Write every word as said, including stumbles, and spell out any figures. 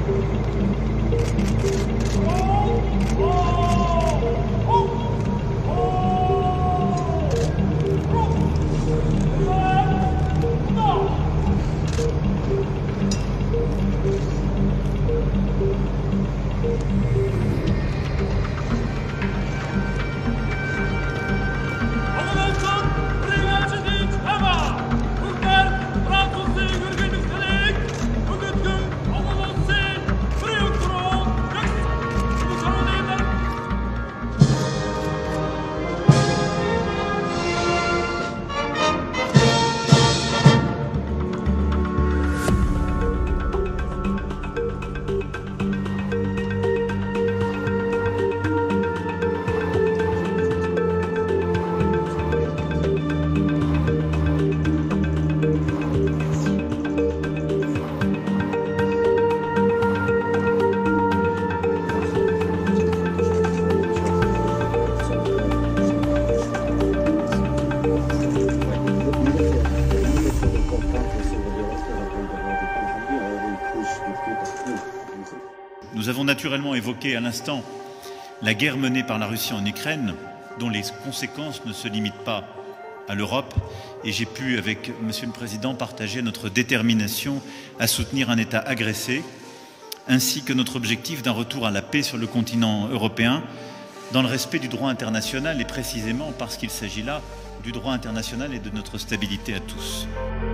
Nous avons naturellement évoqué à l'instant la guerre menée par la Russie en Ukraine, dont les conséquences ne se limitent pas à l'Europe, et j'ai pu, avec Monsieur le Président, partager notre détermination à soutenir un État agressé, ainsi que notre objectif d'un retour à la paix sur le continent européen, dans le respect du droit international, et précisément parce qu'il s'agit là du droit international et de notre stabilité à tous.